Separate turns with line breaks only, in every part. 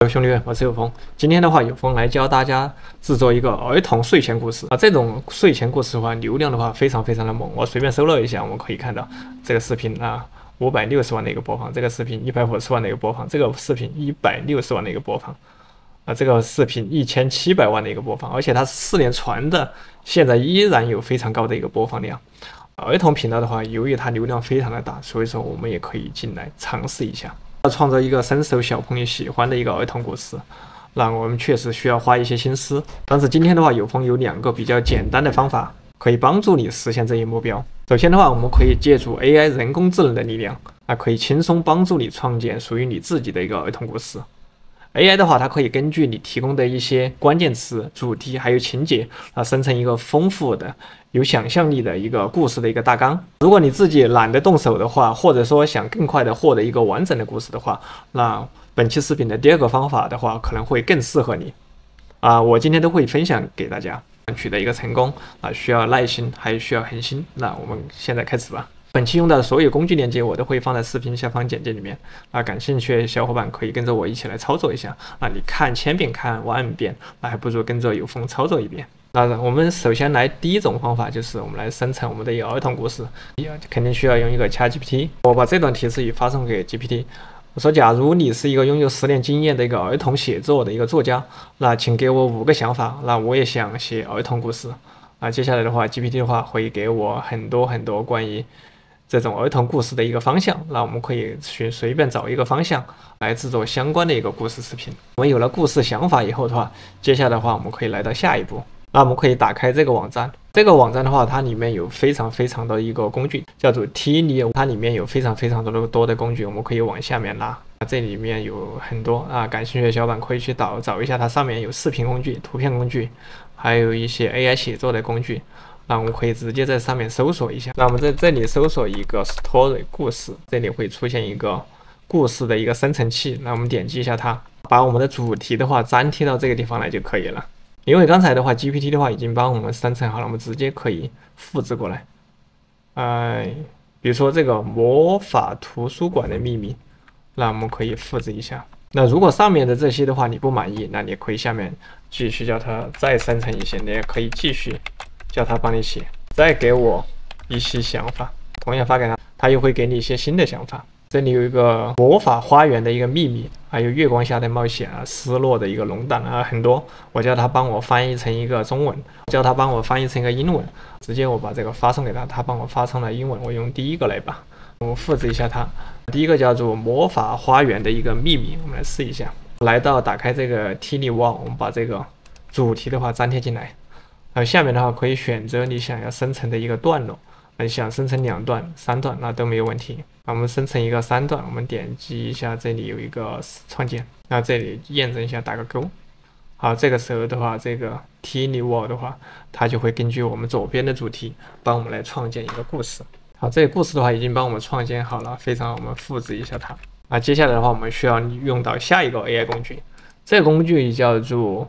各位兄弟们，我是有风。今天的话，有风来教大家制作一个儿童睡前故事啊。这种睡前故事的话，流量的话非常的猛。我随便搜了一下，我们可以看到这个视频啊，560万的一个播放，这个视频150万的一个播放，这个视频160万的一个播放啊，这个视频1700万的一个播放，而且它是4连传的，现在依然有非常高的一个播放量。儿童频道的话，由于它流量非常的大，所以说我们也可以进来尝试一下。要创造一个深受小朋友喜欢的一个儿童故事，那我们确实需要花一些心思。但是今天的话，有风有2个比较简单的方法，可以帮助你实现这一目标。首先的话，我们可以借助 AI 人工智能的力量，可以轻松帮助你创建属于你自己的一个儿童故事。AI 的话，它可以根据你提供的一些关键词、主题还有情节，生成一个丰富的、有想象力的一个故事的一个大纲。如果你自己懒得动手的话，或者说想更快的获得一个完整的故事的话，那本期视频的第2个方法的话，可能会更适合你。我今天都会分享给大家。取得一个成功需要耐心，还需要恒心。那我们现在开始吧。本期用到的所有工具链接我都会放在视频下方简介里面感兴趣的小伙伴可以跟着我一起来操作一下你看1000遍看10000遍，那还不如跟着有风操作一遍。那我们首先来第一种方法，就是我们来生成我们的一个儿童故事，肯定需要用一个 ChatGPT。我把这段提示语发送给 GPT， 我说假如你是一个拥有10年经验的一个儿童写作的一个作家，那请给我5个想法，那我也想写儿童故事。接下来的话 GPT 的话会给我很多关于这种儿童故事的一个方向，那我们可以随便找一个方向来制作相关的一个故事视频。我们有了故事想法以后的话，接下来的话我们可以来到下一步。那我们可以打开这个网站，这个网站的话，它里面有非常的一个工具，叫做 Tiny， 它里面有非常多的工具，我们可以往下面拉。这里面有很多感兴趣的小伙伴可以去找一下，它上面有视频工具、图片工具，还有一些 AI 写作的工具。那我们可以直接在上面搜索一下。那我们在这里搜索一个 story 故事，这里会出现一个故事的一个生成器。那我们点击一下它，把我们的主题的话粘贴到这个地方来就可以了。因为刚才的话 GPT 的话已经帮我们生成好了，我们直接可以复制过来。比如说这个魔法图书馆的秘密，那我们可以复制一下。那如果上面的这些的话你不满意，那你可以下面继续叫它再生成一些，你也可以继续叫他帮你写，再给我一些想法，同样发给他，他又会给你一些新的想法。这里有一个魔法花园的一个秘密，还有月光下的冒险失落的一个龙蛋很多。我叫他帮我翻译成一个中文，叫他帮我翻译成一个英文，直接我把这个发送给他，他帮我发成了英文。我用第一个来吧，我复制一下它。第一个叫做魔法花园的一个秘密，我们来试一下。来到打开这个 Tiny Wall， 我们把这个主题的话粘贴进来。下面的话可以选择你想要生成的一个段落，你想生成2段、3段，那都没有问题。我们生成一个3段，我们点击一下，这里有一个创建，那这里验证一下，打个勾。好，这个时候的话，这个 Tiny Wall 的话，它就会根据我们左边的主题，帮我们来创建一个故事。好，这个故事的话已经帮我们创建好了，非常好，我们复制一下它。接下来的话，我们需要用到下一个 AI 工具，这个工具叫做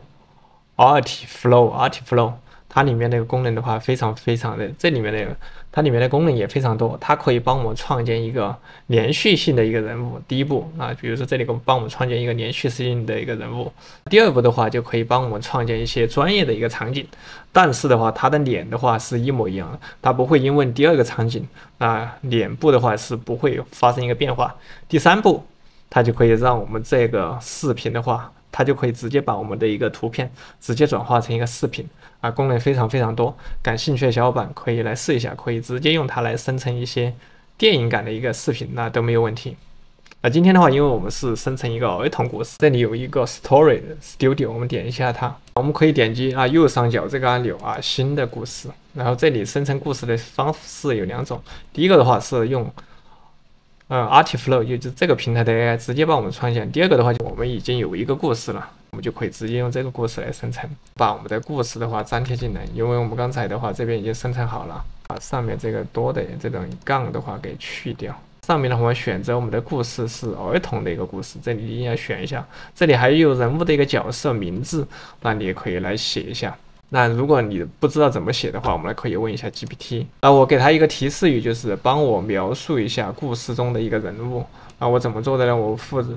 Artiflow。它里面那个功能的话，非常的，这里面的它里面的功能也非常多。它可以帮我们创建一个连续性的一个人物。第一步比如说这里帮我们创建一个连续性的一个人物。第2步的话，就可以帮我们创建一些专业的一个场景。但是的话，它的脸的话是一模一样的，它不会因为第2个场景脸部的话是不会发生一个变化。第3步，它就可以让我们这个视频的话，它就可以直接把我们的一个图片直接转化成一个视频功能非常多。感兴趣的小伙伴可以来试一下，可以直接用它来生成一些电影感的一个视频，那都没有问题。今天的话，因为我们是生成一个儿童故事，这里有一个 Story Studio， 我们点一下它，我们可以点击右上角这个按钮新的故事，然后这里生成故事的方式有2种，第一个的话是用Artiflow， 也就是这个平台的 AI 直接帮我们创建。第2个的话，我们已经有一个故事了，我们就可以直接用这个故事来生成，把我们的故事的话粘贴进来。因为我们刚才的话这边已经生成好了，把上面这个多的这种杠的话给去掉。上面的话，我们选择我们的故事是儿童的一个故事，这里一定要选一下。这里还有人物的一个角色名字，那你也可以来写一下。那如果你不知道怎么写的话，我们可以问一下 GPT。我给他一个提示语，就是帮我描述一下故事中的一个人物。我怎么做的呢？我复制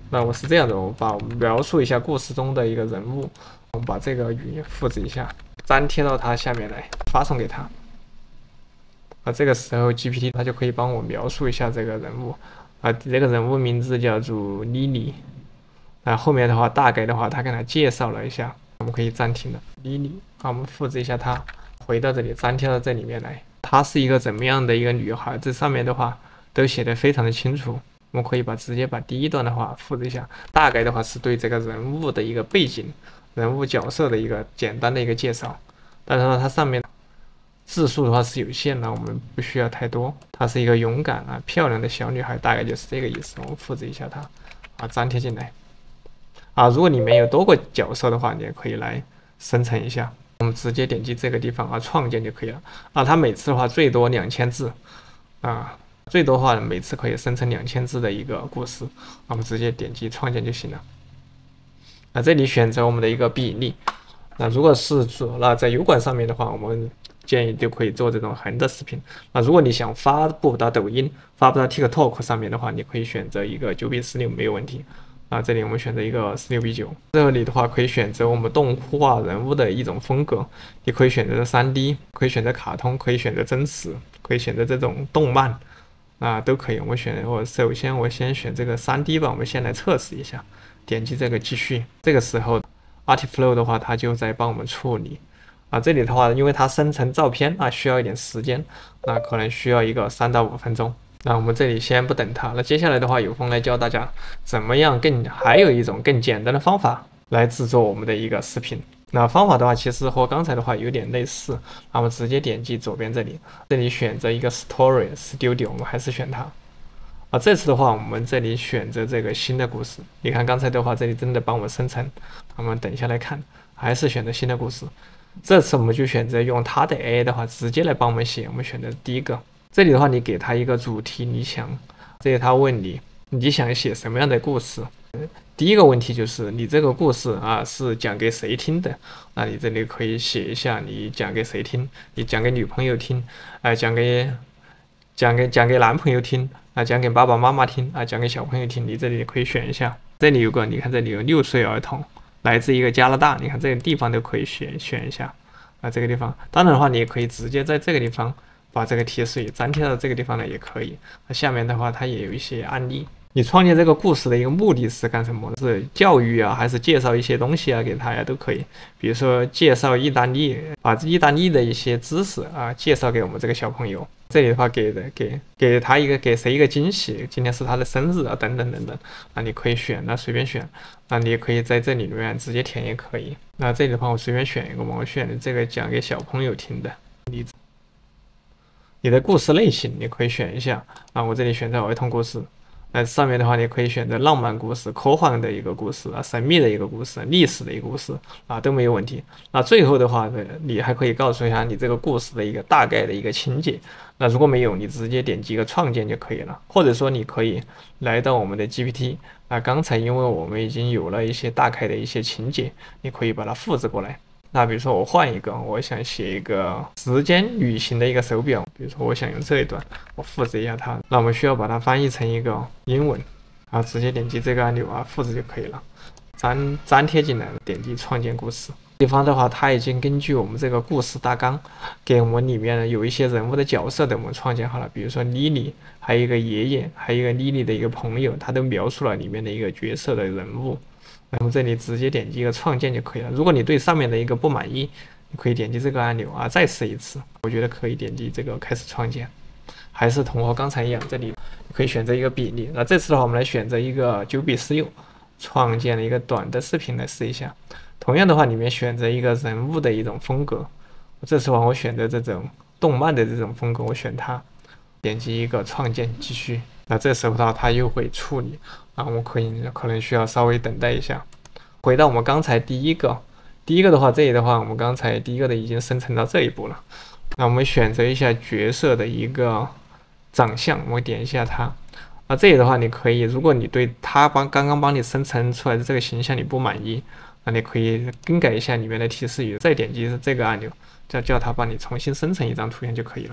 那我是这样的，我描述一下故事中的一个人物，我们把这个语复制一下，粘贴到它下面来，发送给他。这个时候 GPT 它就可以帮我描述一下这个人物。这个人物名字叫做 Lily。后面的话大概的话，他给他介绍了一下，我们可以暂停了。Lily， 我们复制一下它，回到这里，粘贴到这里面来。她是一个怎么样的一个女孩？这上面的话都写得非常的清楚。我们可以直接把第一段的话复制一下，大概的话是对这个人物的一个背景、人物角色的一个简单的一个介绍。但是呢，它上面字数的话是有限的，我们不需要太多。她是一个勇敢漂亮的小女孩，大概就是这个意思。我们复制一下它，粘贴进来。如果里面有多个角色的话，你也可以来生成一下。我们直接点击这个地方创建就可以了。它每次的话最多2000字最多的话每次可以生成2000字的一个故事。我们直接点击创建就行了。这里选择我们的一个比例。如果是在油管上面的话，我们建议就可以做这种横的视频。如果你想发布到抖音、发布到 TikTok 上面的话，你可以选择一个9:16没有问题。这里我们选择一个16:9。这里的话可以选择我们动画人物的一种风格，你可以选择 3D， 可以选择卡通，可以选择真实，可以选择这种动漫都可以。首先我先选这个 3D 吧，我们先来测试一下。点击这个继续，这个时候 Artiflow 的话它就在帮我们处理。这里的话因为它生成照片需要一点时间，可能需要一个3到5分钟。我们这里先不等它。接下来的话，有风来教大家怎么样还有一种更简单的方法来制作我们的一个视频。方法的话，其实和刚才的话有点类似。我们直接点击左边这里选择一个 Story Studio， 我们还是选它。这次的话，我们这里选择这个新的故事。你看刚才的话，这里真的帮我们生成。我们等一下来看，还是选择新的故事。这次我们就选择用它的 AI 的话，直接来帮我们写。我们选择第一个。这里的话，你给他一个主题，这里他问你想写什么样的故事？第一个问题就是你这个故事是讲给谁听的？那你这里可以写一下你讲给谁听，你讲给女朋友听，讲给男朋友听，讲给爸爸妈妈听，讲给小朋友听。你这里可以选一下。这里你看这里有6岁儿童，来自一个加拿大，你看这个地方都可以选一下这个地方。当然的话，你也可以直接在这个地方把这个提示也粘贴到这个地方呢，也可以。下面的话，它也有一些案例。你创建这个故事的一个目的是干什么？是教育还是介绍一些东西给他都可以。比如说介绍意大利，把意大利的一些知识介绍给我们这个小朋友。这里的话给他给谁一个惊喜？今天是他的生日等等等等。你可以选，随便选。你也可以在这里面直接填也可以。这里的话，我随便选一个嘛，我选的这个讲给小朋友听的例子。你的故事类型你可以选一下我这里选择儿童故事。上面的话你可以选择浪漫故事、科幻的一个故事神秘的一个故事、历史的一个故事都没有问题。最后的话你还可以告诉一下你这个故事的一个大概的一个情节。如果没有，你直接点击一个创建就可以了。或者说你可以来到我们的 GPT， 刚才因为我们已经有了一些大概的一些情节，你可以把它复制过来。比如说我换一个，我想写一个时间旅行的一个手表，比如说我想用这一段，我复制一下它。那我们需要把它翻译成一个英文直接点击这个按钮复制就可以了，粘贴进来了，点击创建故事。地方的话，它已经根据我们这个故事大纲，给我们里面有一些人物的角色的我们创建好了，比如说莉莉，还有一个爷爷，还有一个莉莉的一个朋友，他都描述了里面的一个角色的人物。那么这里直接点击一个创建就可以了。如果你对上面的一个不满意，你可以点击这个按钮再试一次。我觉得可以点击这个开始创建，还是同和刚才一样，这里可以选择一个比例。这次的话，我们来选择一个9:16，创建了一个短的视频来试一下。同样的话，里面选择一个人物的一种风格。这次的话，我选择这种动漫的这种风格，我选它，点击一个创建继续。这时候它又会处理我们可能需要稍微等待一下。回到我们刚才第一个的话，这里的话我们刚才第一个的已经生成到这一步了。我们选择一下角色的一个长相，我点一下它。这里的话你可以，如果你对它刚刚帮你生成出来的这个形象你不满意，那你可以更改一下里面的提示语，再点击这个按钮，叫它帮你重新生成一张图片就可以了。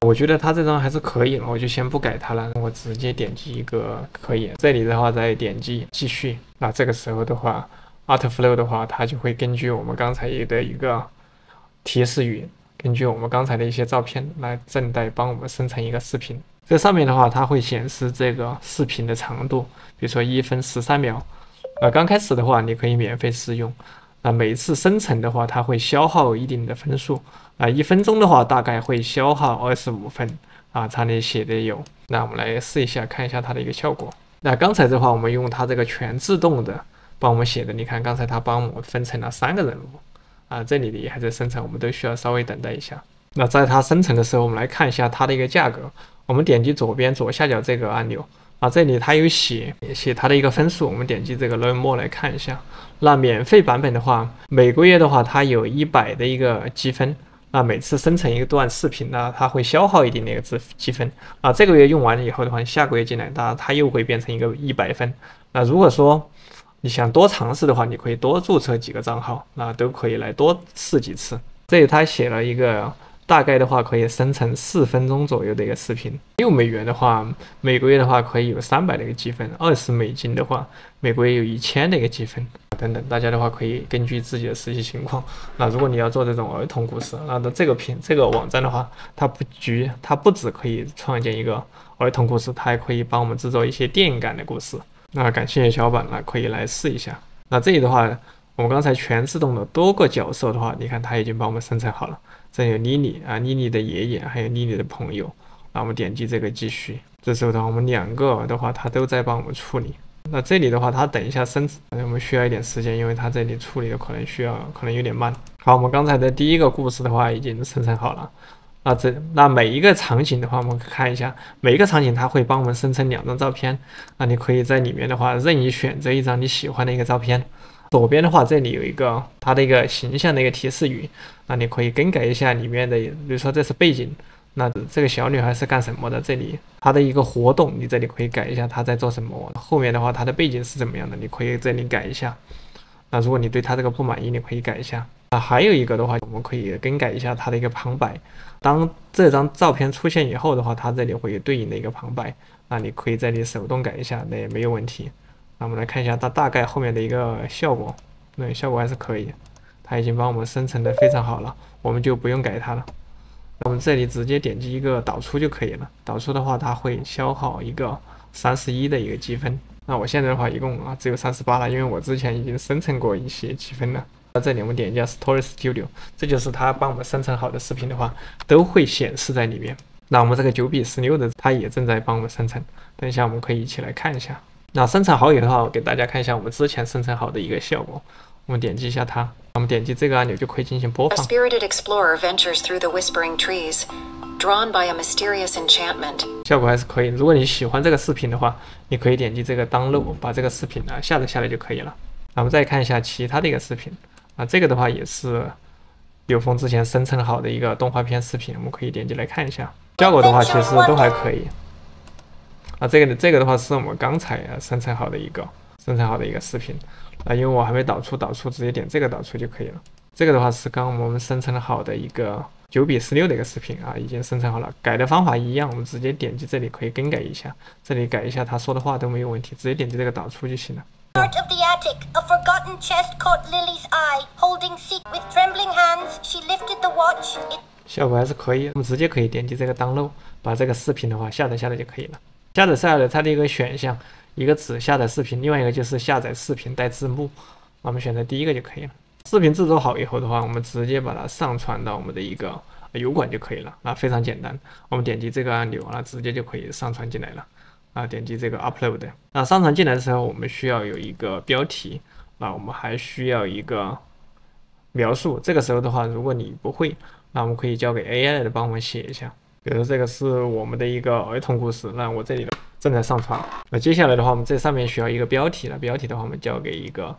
我觉得它这张还是可以了，我就先不改它了，我直接点击一个可以。这里的话再点击继续，那这个时候的话 ，Artflow 的话，它就会根据我们刚才的一个提示语，根据我们刚才的一些照片来正代帮我们生成一个视频。这上面的话，它会显示这个视频的长度，比如说1分13秒。刚开始的话，你可以免费试用。那每次生成的话，它会消耗一定的分数。1分钟的话，大概会消耗25分才能写的有。那我们来试一下，看一下它的一个效果。那刚才的话，我们用它这个全自动的帮我们写的，你看刚才它帮我们分成了3个人物这里的也还在生成，我们都需要稍微等待一下。那在它生成的时候，我们来看一下它的一个价格。我们点击左边左下角这个按钮这里它有写它的一个分数，我们点击这个 Learn More 来看一下。那免费版本的话，每个月的话，它有100的一个积分。那每次生成一段视频呢，它会消耗一定的一个积分这个月用完了以后的话，下个月进来，它又会变成一个100分。那如果说你想多尝试的话，你可以多注册几个账号，那都可以来多试几次。这里它写了一个大概的话可以生成4分钟左右的一个视频。6美元的话，每个月的话可以有300的一个积分；20美金的话，每个月有1000的一个积分。等等，大家的话可以根据自己的实际情况。那如果你要做这种儿童故事，那这个网站的话，它不只可以创建一个儿童故事，它还可以帮我们制作一些电影感的故事。那感谢小伙伴可以来试一下。那这里的话，我们刚才全自动的多个角色的话，你看它已经帮我们生成好了。这有妮妮妮妮的爷爷，还有妮妮的朋友。那我们点击这个继续，这时候的话，我们2个的话，它都在帮我们处理。那这里的话，它等一下生成，我们需要一点时间，因为它这里处理的可能有点慢。好，我们刚才的第一个故事的话已经生成好了。那每一个场景的话，我们看一下，每一个场景它会帮我们生成2张照片。那你可以在里面的话任意选择一张你喜欢的一个照片。左边的话，这里有一个它的一个形象的一个提示语，那你可以更改一下里面的，比如说这是背景。那这个小女孩是干什么的？这里她的一个活动，你这里可以改一下她在做什么。后面的话，她的背景是怎么样的？你可以这里改一下。那如果你对她这个不满意，你可以改一下。还有一个的话，我们可以更改一下它的一个旁白。当这张照片出现以后的话，它这里会有对应的一个旁白。那你可以在这里手动改一下，那也没有问题。那我们来看一下它大概后面的一个效果。对，效果还是可以。它已经帮我们生成的非常好了，我们就不用改它了。我们这里直接点击一个导出就可以了。导出的话，它会消耗一个31的一个积分。那我现在的话，一共只有38了，因为我之前已经生成过一些积分了。在这里我们点一下 Story Studio， 这就是它帮我们生成好的视频的话，都会显示在里面。那我们这个9:16的，它也正在帮我们生成。等一下我们可以一起来看一下。那生成好以后的话，我给大家看一下我们之前生成好的一个效果。我们点击一下它，我们点击这个按钮就可以进行播放。A spirited explorer ventures through the whispering trees, drawn by a mysterious enchantment。效果还是可以。如果你喜欢这个视频的话，你可以点击这个 download， 把这个视频下载下来就可以了。那我们再看一下其他的一个视频这个的话也是刘峰之前生成好的一个动画片视频，我们可以点击来看一下。效果的话其实都还可以。这个的话是我们刚才生成好的一个视频。因为我还没导出，直接点这个导出就可以了。这个的话是刚我们生成好的一个9:16的一个视频已经生成好了。改的方法一样，我们直接点击这里可以更改一下，这里改一下他说的话都没有问题，直接点击这个导出就行了。Part of the attic, a forgotten chest caught Lily's eye. Holding secret with trembling hands, she lifted the watch. 效果还是可以，我们直接可以点击这个 download， 把这个视频的话下载下来就可以了。下载下来它的一个选项。一个只下载视频，另外一个就是下载视频带字幕。我们选择第一个就可以了。视频制作好以后的话，我们直接把它上传到我们的一个油管就可以了。非常简单。我们点击这个按钮，直接就可以上传进来了。点击这个 upload。上传进来的时候，我们需要有一个标题。我们还需要一个描述。这个时候的话，如果你不会，那我们可以交给 AI 来帮我们写一下。比如说这个是我们的一个儿童故事，那我这里正在上传。接下来的话，我们这上面需要一个标题了。标题的话，我们交给一个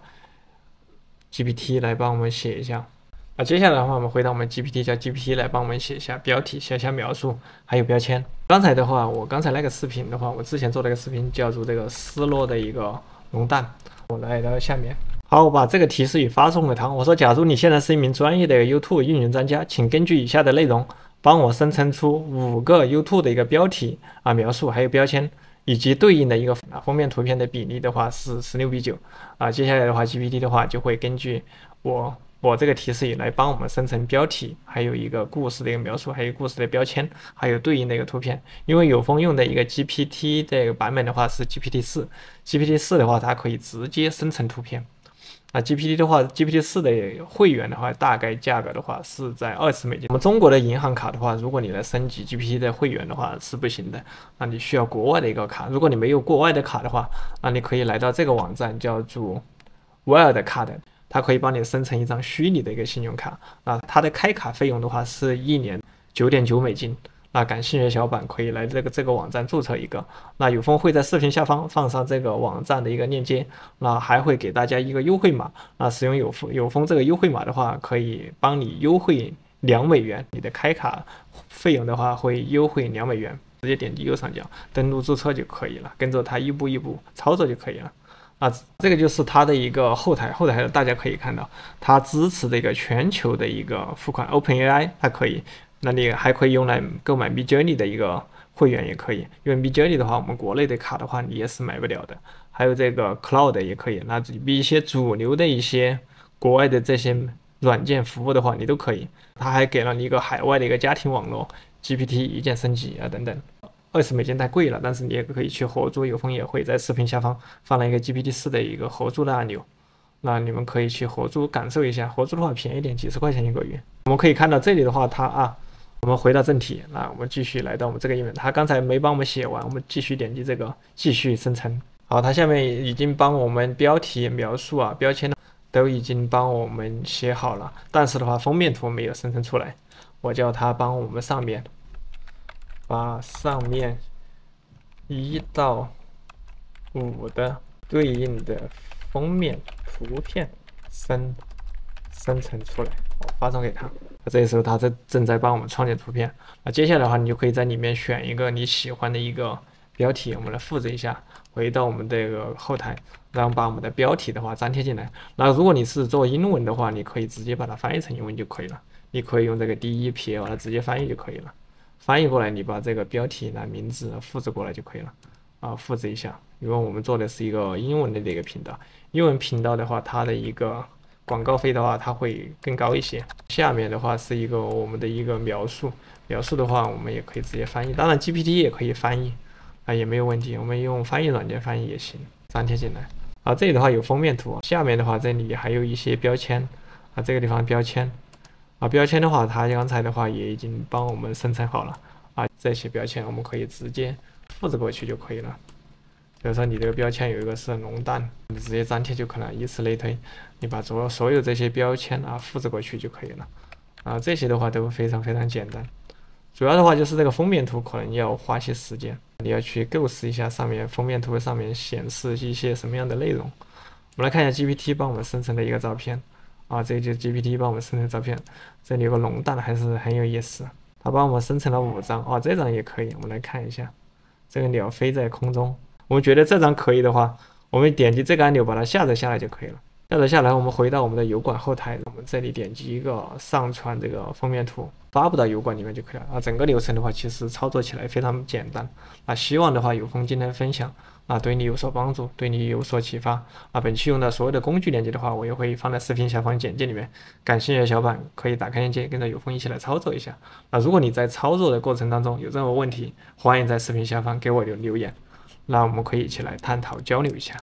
GPT 来帮我们写一下。接下来的话，我们回到我们 GPT， 叫 GPT 来帮我们写一下标题，写一下描述，还有标签。刚才的话，我刚才那个视频的话，我之前做了一个视频，叫做这个失落的一个龙蛋。我来到下面。好，我把这个提示语发送给他。我说，假如你现在是一名专业的 YouTube 运营专家，请根据以下的内容帮我生成出5个 YouTube 的一个标题啊、描述还有标签，以及对应的一个封面图片的比例的话是16:9啊。接下来的话 GPT 的话就会根据我这个提示语来帮我们生成标题，还有一个故事的一个描述，还有故事的标签，还有对应的一个图片。因为有风用的一个 GPT 这个版本的话是 GPT4 的话它可以直接生成图片。那 GPT 的话 ，GPT4 的会员的话，大概价格的话是在$20。我们中国的银行卡的话，如果你来升级 GPT 的会员的话是不行的，那你需要国外的一个卡。如果你没有国外的卡的话，那你可以来到这个网站叫做 Wildcard， 它可以帮你生成一张虚拟的一个信用卡。那它的开卡费用的话是1年$9.9。那感兴趣的小伙伴可以来这个网站注册一个。那有风会在视频下方放上这个网站的一个链接，那还会给大家一个优惠码。那使用有风这个优惠码的话，可以帮你优惠$2，你的开卡费用的话会优惠$2，直接点击右上角登录注册就可以了，跟着它一步一步操作就可以了。啊，这个就是它的一个后台大家可以看到，它支持的一个全球的一个付款 OpenAI， 它可以。那你还可以用来购买 Midjourney 的一个会员也可以，因为 Midjourney 的话，我们国内的卡的话你也是买不了的。还有这个 Cloud 也可以，那比一些主流的一些国外的这些软件服务的话，你都可以。它还给了你一个海外的一个家庭网络 GPT 一键升级啊等等。$20太贵了，但是你也可以去合作，有风也会在视频下方放了一个 GPT4的一个合作的按钮。那你们可以去合作感受一下，合作的话便宜点，几十块钱1个月。我们可以看到这里的话，我们回到正题，那我们继续来到我们这个页面。它刚才没帮我们写完，我们继续点击这个继续生成。好，它下面已经帮我们标题、描述啊、标签都已经帮我们写好了，但是的话封面图没有生成出来。我叫它帮我们把上面1到5的对应的封面图片生成出来，我发送给他。这时候他正在帮我们创建图片。那接下来的话，你就可以在里面选一个你喜欢的一个标题，我们来复制一下，回到我们这个后台，然后把我们的标题的话粘贴进来。那如果你是做英文的话，你可以直接把它翻译成英文就可以了。你可以用这个 DEP 把它直接翻译就可以了。翻译过来，你把这个标题的名字复制过来就可以了。复制一下，因为我们做的是一个英文的一个频道，英文频道的话，它的一个广告费的话，它会更高一些。下面的话是一个我们的一个描述的话，我们也可以直接翻译，当然 GPT 也可以翻译也没有问题，我们用翻译软件翻译也行，粘贴进来。这里的话有封面图，下面的话这里还有一些标签这个地方标签标签的话，它刚才的话也已经帮我们生成好了这些标签我们可以直接复制过去就可以了。比如说你这个标签有一个是龙蛋，你直接粘贴就可能，以此类推，你把所有这些标签复制过去就可以了这些的话都非常非常简单。主要的话就是这个封面图可能要花些时间，你要去构思一下上面封面图上面显示一些什么样的内容。我们来看一下 GPT 帮我们生成的一个照片这就是 GPT 帮我们生成的照片。这里有个龙蛋还是很有意思，它帮我们生成了5张这张也可以。我们来看一下，这个鸟飞在空中。我们觉得这张可以的话，我们点击这个按钮把它下载下来就可以了。下载下来，我们回到我们的油管后台，我们这里点击一个上传这个封面图，发布到油管里面就可以了整个流程的话，其实操作起来非常简单希望的话有风今天分享对你有所帮助，对你有所启发本期用的所有的工具链接的话，我也会放在视频下方简介里面，感兴趣的小伙伴可以打开链接，跟着有风一起来操作一下如果你在操作的过程当中有任何问题，欢迎在视频下方给我留言，那我们可以一起来探讨交流一下。